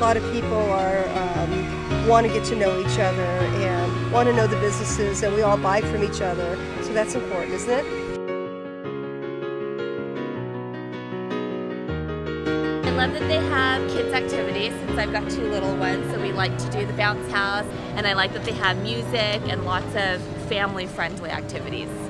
lot of people are want to get to know each other and want to know the businesses, and we all buy from each other. So that's important, isn't it? I love that they have kids activities since I've got 2 little ones, so we like to do the bounce house, and I like that they have music and lots of family friendly activities.